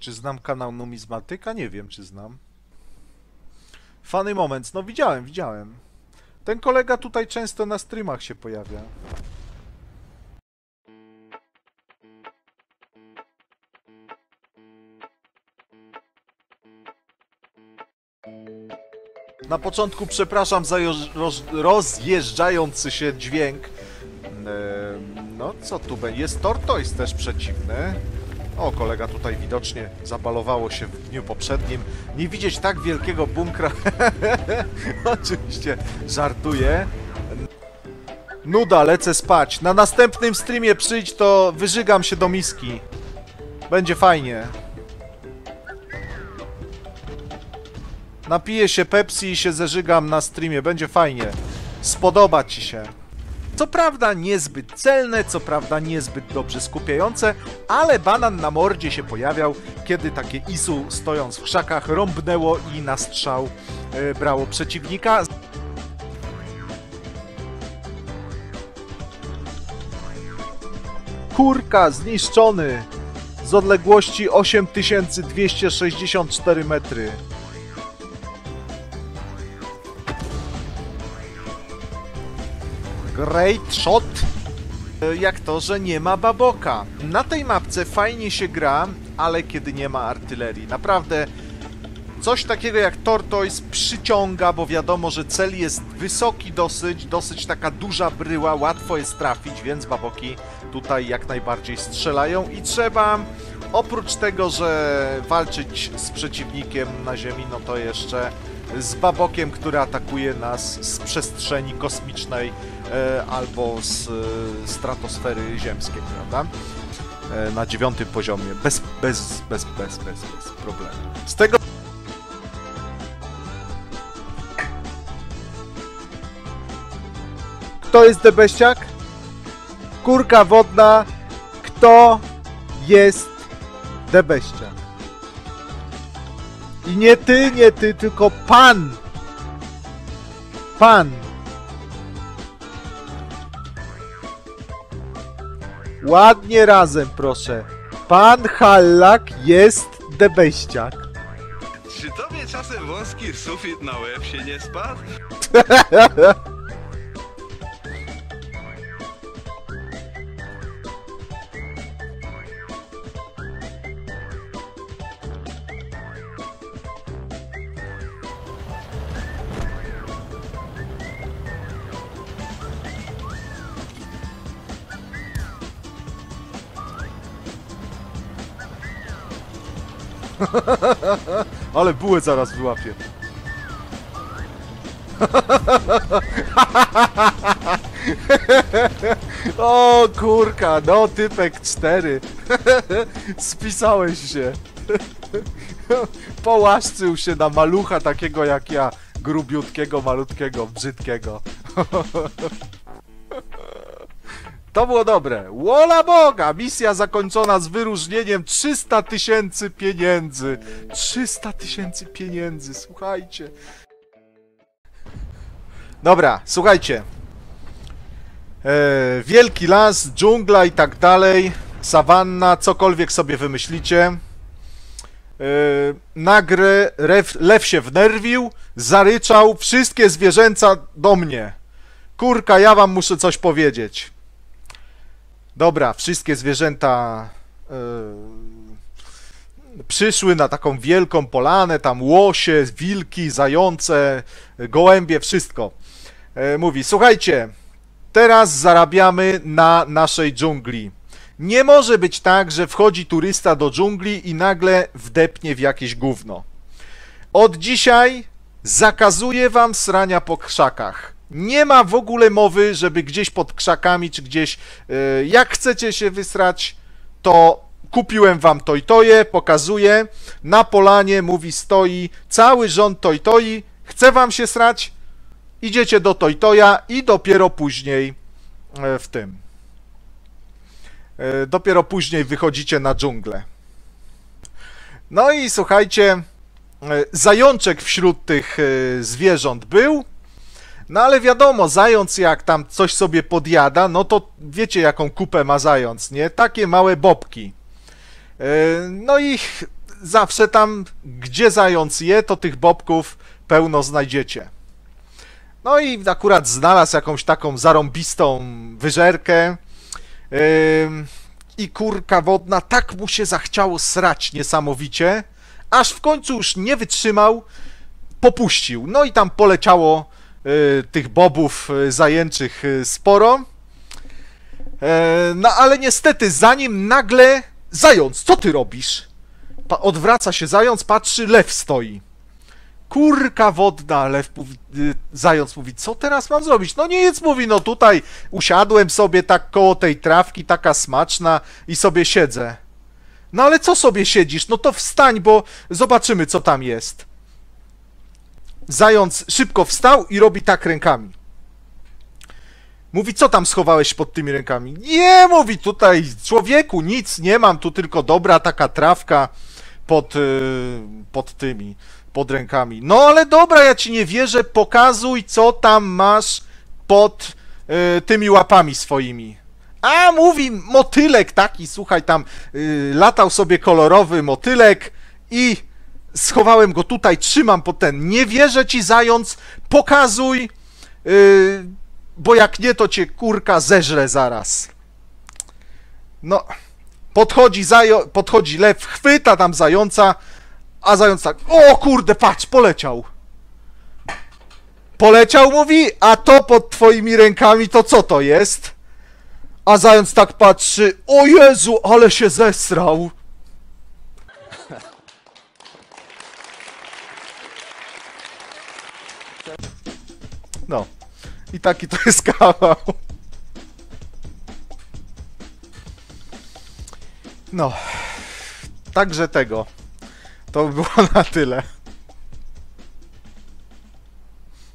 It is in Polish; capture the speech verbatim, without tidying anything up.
Czy znam kanał Numizmatyka? Nie wiem, czy znam. Funny Moments. No widziałem, widziałem. Ten kolega tutaj często na streamach się pojawia. Na początku przepraszam za roz rozjeżdżający się dźwięk. No, co tu będzie? Jest Tortoise też przeciwny. O, kolega tutaj widocznie zabalowało się w dniu poprzednim. Nie widzieć tak wielkiego bunkra. Oczywiście żartuję. Nuda, lecę spać. Na następnym streamie przyjdź, to wyżygam się do miski. Będzie fajnie. Napiję się Pepsi i się zeżygam na streamie. Będzie fajnie. Spodoba ci się. Co prawda niezbyt celne, co prawda niezbyt dobrze skupiające, ale banan na mordzie się pojawiał, kiedy takie Isu, stojąc w krzakach, rąbnęło i na strzał yy, brało przeciwnika. Kurka zniszczony z odległości osiem tysięcy dwieście sześćdziesiąt cztery metry. Great shot! Jak to, że nie ma baboka. Na tej mapce fajnie się gra, ale kiedy nie ma artylerii. Naprawdę coś takiego jak Tortoise przyciąga, bo wiadomo, że cel jest wysoki dosyć, dosyć taka duża bryła, łatwo jest trafić, więc baboki tutaj jak najbardziej strzelają i trzeba, oprócz tego, że walczyć z przeciwnikiem na ziemi, no to jeszcze z babokiem, który atakuje nas z przestrzeni kosmicznej e, albo z e, stratosfery ziemskiej, prawda? E, na dziewiątym poziomie, bez, bez, bez, bez, bez, bez problemu. Z tego... Kto jest debeściak? Kurka wodna. Kto jest debeściak? I nie ty, nie ty, tylko pan! Pan! Ładnie razem, proszę. Pan Hallak jest debeściak. Czy tobie czasem wąski sufit na łeb się nie spadł? Ale bułę zaraz wyłapię. O kurka, no typek cztery. Spisałeś się. Połaszczył się na malucha takiego jak ja. Grubiutkiego, malutkiego, brzydkiego. To było dobre. Wola Boga! Misja zakończona z wyróżnieniem trzysta tysięcy pieniędzy. trzysta tysięcy pieniędzy, słuchajcie. Dobra, słuchajcie. E, wielki las, dżungla i tak dalej. Sawanna, cokolwiek sobie wymyślicie. E, nagle lew, lew się wnerwił, zaryczał. Wszystkie zwierzęta do mnie. Kurka, ja wam muszę coś powiedzieć. Dobra, wszystkie zwierzęta yy, przyszły na taką wielką polanę, tam łosie, wilki, zające, gołębie, wszystko. Yy, mówi, słuchajcie, teraz zarabiamy na naszej dżungli. Nie może być tak, że wchodzi turysta do dżungli i nagle wdepnie w jakieś gówno. Od dzisiaj zakazuję wam srania po krzakach. Nie ma w ogóle mowy, żeby gdzieś pod krzakami, czy gdzieś, yy, jak chcecie się wysrać, to kupiłem wam toj-toje, pokazuję, na polanie, mówi, stoi cały rząd toj-toi, chce wam się srać, idziecie do toj-toja i dopiero później yy, w tym, yy, dopiero później wychodzicie na dżunglę. No i słuchajcie, yy, zajączek wśród tych yy, zwierząt był. No ale wiadomo, zając jak tam coś sobie podjada, no to wiecie jaką kupę ma zając, nie? Takie małe bobki. No i zawsze tam, gdzie zając je, to tych bobków pełno znajdziecie. No i akurat znalazł jakąś taką zarąbistą wyżerkę. Yy, I kurka wodna, tak mu się zachciało srać niesamowicie, aż w końcu już nie wytrzymał, popuścił. No i tam poleciało y, tych bobów y, zajęczych y, sporo. E, no ale niestety, zanim nagle... Zając, co ty robisz? Pa odwraca się zając, patrzy, lew stoi. Kurka wodna, lew mówi, y, zając mówi, co teraz mam zrobić? No nic, mówi, no tutaj usiadłem sobie tak koło tej trawki, taka smaczna i sobie siedzę. No ale co sobie siedzisz? No to wstań, bo zobaczymy, co tam jest. Zając szybko wstał i robi tak rękami. Mówi, co tam schowałeś pod tymi rękami? Nie, mówi, tutaj człowieku, nic nie mam, tu tylko dobra taka trawka pod, yy, pod tymi, pod rękami. No ale dobra, ja ci nie wierzę, pokazuj, co tam masz pod yy, tymi łapami swoimi. A, mówi, motylek taki, słuchaj, tam yy, latał sobie kolorowy motylek i schowałem go tutaj, trzymam pod ten. Nie wierzę ci, zając, pokazuj, yy, bo jak nie, to cię kurka zeżre zaraz. No, podchodzi, zajo podchodzi lew, chwyta tam zająca, a zając tak, o kurde, patrz, poleciał. Poleciał, mówi, a to pod twoimi rękami to co to jest? A zając tak patrzy, o Jezu, ale się zesrał. No, i taki to jest kawał. No, także tego. To by było na tyle.